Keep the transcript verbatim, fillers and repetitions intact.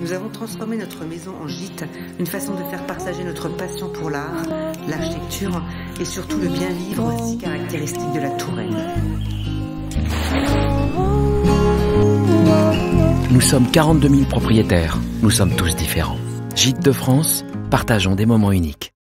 Nous avons transformé notre maison en gîte, une façon de faire partager notre passion pour l'art, l'architecture et surtout le bien vivre si caractéristique de la Touraine. Nous sommes quarante-deux mille propriétaires. Nous sommes tous différents. Gîtes de France, partageons des moments uniques.